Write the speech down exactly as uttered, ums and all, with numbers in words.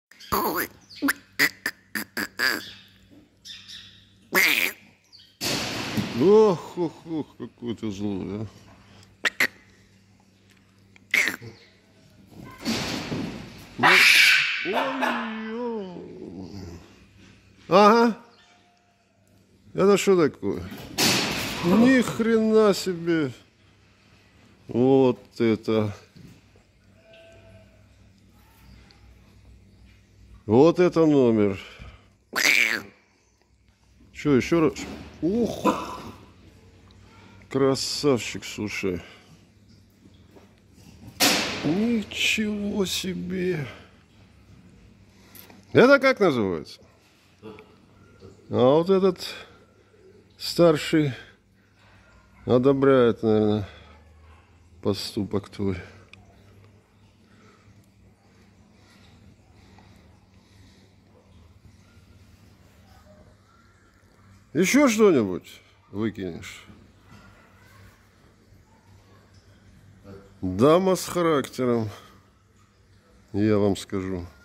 Ох, ох, ох, какой ты злой, а. Ой-ой. Ага. Это что такое? Ни хрена себе. Вот это. Вот это номер. Что, еще раз? Ух. Красавчик, слушай. Ничего себе. Это как называется? А вот этот старший одобряет, наверное, поступок твой. Еще что-нибудь выкинешь? Дама с характером, я вам скажу.